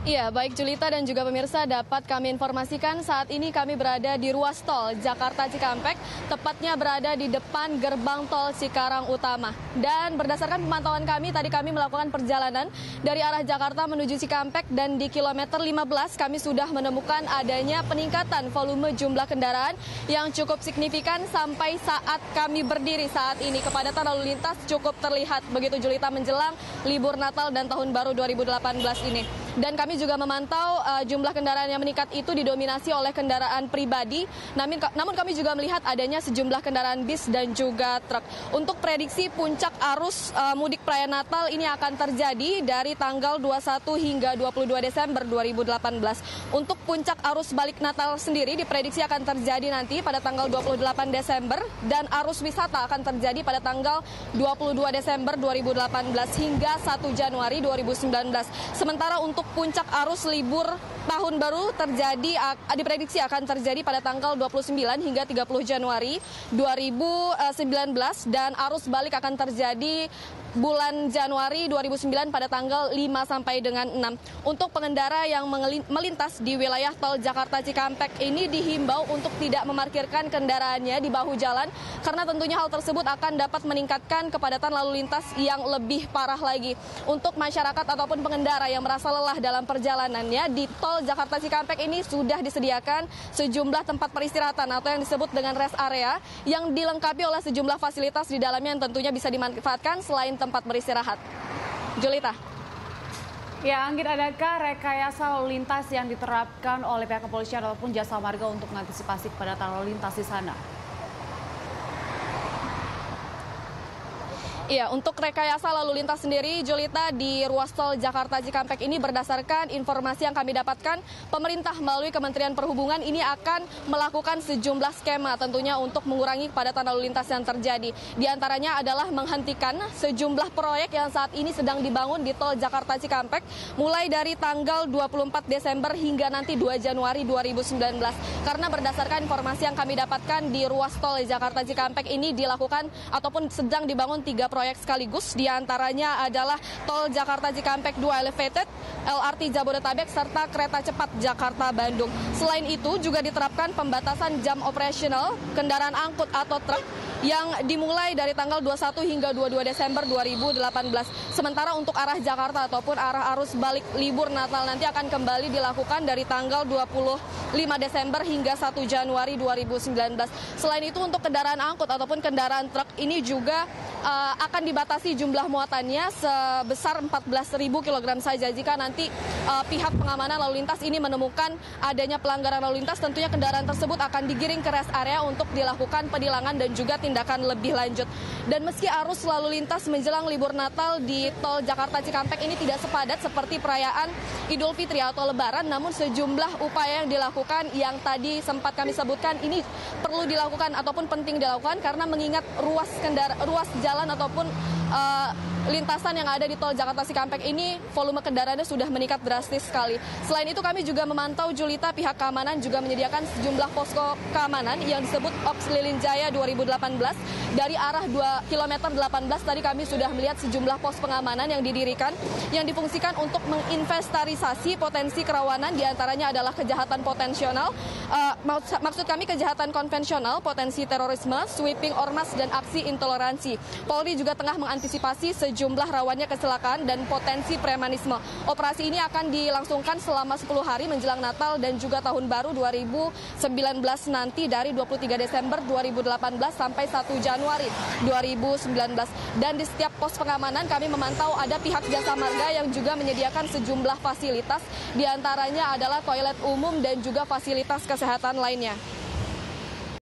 Iya, baik Julita dan juga pemirsa, dapat kami informasikan saat ini kami berada di ruas tol Jakarta Cikampek, tepatnya berada di depan gerbang tol Cikarang Utama. Dan berdasarkan pemantauan kami, tadi kami melakukan perjalanan dari arah Jakarta menuju Cikampek dan di kilometer 15 kami sudah menemukan adanya peningkatan volume jumlah kendaraan yang cukup signifikan sampai saat kami berdiri saat ini. Kepadatan lalu lintas cukup terlihat begitu Julita menjelang libur Natal dan Tahun Baru 2018 ini. Dan kami juga memantau jumlah kendaraan yang meningkat itu didominasi oleh kendaraan pribadi. Namun kami juga melihat adanya sejumlah kendaraan bis dan juga truk. Untuk prediksi puncak arus mudik perayaan Natal ini akan terjadi dari tanggal 21 hingga 22 Desember 2018. Untuk puncak arus balik Natal sendiri diprediksi akan terjadi nanti pada tanggal 28 Desember dan arus wisata akan terjadi pada tanggal 22 Desember 2018 hingga 1 Januari 2019. Sementara untuk puncak arus libur Tahun Baru diprediksi akan terjadi pada tanggal 29 hingga 30 Januari 2019 dan arus balik akan terjadi bulan Januari 2009 pada tanggal 5 sampai dengan 6. Untuk pengendara yang melintas di wilayah tol Jakarta Cikampek ini dihimbau untuk tidak memarkirkan kendaraannya di bahu jalan karena tentunya hal tersebut akan dapat meningkatkan kepadatan lalu lintas yang lebih parah lagi. Untuk masyarakat ataupun pengendara yang merasa lelah dalam perjalanannya di tol Jakarta Cikampek ini sudah disediakan sejumlah tempat peristirahatan atau yang disebut dengan rest area yang dilengkapi oleh sejumlah fasilitas di dalamnya yang tentunya bisa dimanfaatkan selain tempat beristirahat. Julita. Ya, Anggit, adakah rekayasa lalu lintas yang diterapkan oleh pihak kepolisian ataupun jasa marga untuk mengantisipasi kepadatan lalu lintas di sana? Iya, untuk rekayasa lalu lintas sendiri, Julita, di ruas tol Jakarta Cikampek ini berdasarkan informasi yang kami dapatkan, pemerintah melalui Kementerian Perhubungan ini akan melakukan sejumlah skema tentunya untuk mengurangi kepadatan lalu lintas yang terjadi. Di antaranya adalah menghentikan sejumlah proyek yang saat ini sedang dibangun di tol Jakarta Cikampek, mulai dari tanggal 24 Desember hingga nanti 2 Januari 2019. Karena berdasarkan informasi yang kami dapatkan di ruas tol Jakarta Cikampek ini dilakukan ataupun sedang dibangun 3 proyek sekaligus, diantaranya adalah tol Jakarta Cikampek 2 Elevated, LRT Jabodetabek, serta kereta cepat Jakarta-Bandung. Selain itu juga diterapkan pembatasan jam operasional kendaraan angkut atau truk yang dimulai dari tanggal 21 hingga 22 Desember 2018. Sementara untuk arah Jakarta ataupun arah arus balik libur Natal nanti akan kembali dilakukan dari tanggal 25 Desember hingga 1 Januari 2019. Selain itu untuk kendaraan angkut ataupun kendaraan truk ini juga akan dibatasi jumlah muatannya sebesar 14.000 kg saja. Jika nanti pihak pengamanan lalu lintas ini menemukan adanya pelanggaran lalu lintas, tentunya kendaraan tersebut akan digiring ke rest area untuk dilakukan penilangan dan juga tindakan lebih lanjut. Dan meski arus lalu lintas menjelang libur Natal di tol Jakarta Cikampek ini tidak sepadat seperti perayaan Idul Fitri atau Lebaran, namun sejumlah upaya yang dilakukan yang tadi sempat kami sebutkan ini perlu dilakukan ataupun penting dilakukan karena mengingat ruas jalan ataupun lintasan yang ada di tol Jakarta Cikampek ini volume kendaraannya sudah meningkat drastis sekali. Selain itu kami juga memantau, Julita, pihak keamanan juga menyediakan sejumlah posko keamanan yang disebut Ops Lilin Jaya 2018 dari arah kilometer 18 tadi kami sudah melihat sejumlah pos pengamanan yang didirikan yang difungsikan untuk menginventarisasi potensi kerawanan, diantaranya adalah kejahatan potensial, maksud kami kejahatan konvensional, potensi terorisme, sweeping ormas dan aksi intoleransi. Polri juga tengah mengantisipasi sejumlah rawannya kecelakaan dan potensi premanisme. Operasi ini akan dilangsungkan selama 10 hari menjelang Natal dan juga Tahun Baru 2019 nanti dari 23 Desember 2018 sampai 1 Januari 2019. Dan di setiap pos pengamanan kami memantau ada pihak jasa marga yang juga menyediakan sejumlah fasilitas, diantaranya adalah toilet umum dan juga fasilitas kesehatan lainnya.